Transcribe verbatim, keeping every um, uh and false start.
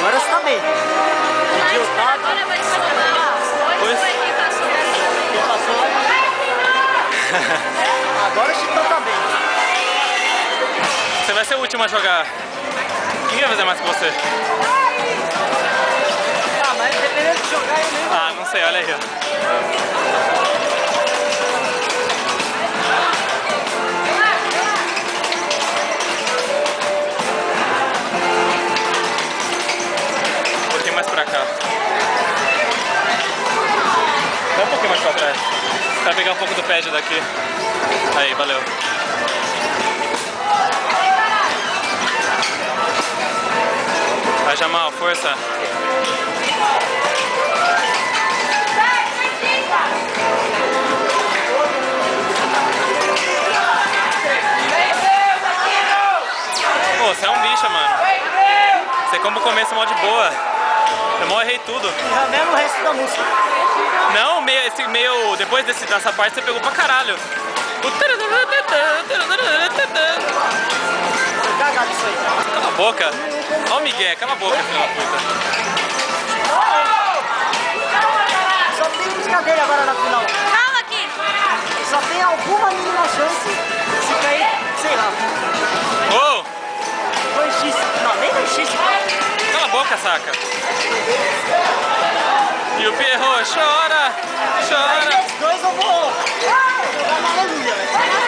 Agora você tá bem. Mas agora vai ser mal. Hoje foi quem passou. Quem passou? Agora o Chitão tá bem. Você vai ser o último a jogar. Quem vai fazer mais que você? Ah, mas dependendo de jogar eu mesmo. Ah, não sei, olha aí, ó. Um pouquinho mais pra cá. Dá um pouquinho mais pra trás. Pra pegar um pouco do pad daqui. Aí, valeu. Vai, Jamal, força. Pô, você é um bicho, mano. Você como começa mal de boa. Eu mal errei tudo. Já mesmo o resto da música. Não, meio, esse meio. Depois desse, dessa parte você pegou pra caralho. Foi cagado isso aí. Cala a boca. Ó o Miguel, cala a boca, filho da puta. Só tem brincadeira agora na final. Calma aqui. Só tem alguma mínima chance se cair, sei lá. Ô! dois x. Não, nem dois x. Cala a boca, saca. E o Pierrot chora, chora. Dois eu vou. Vou dar uma aleluia, velho.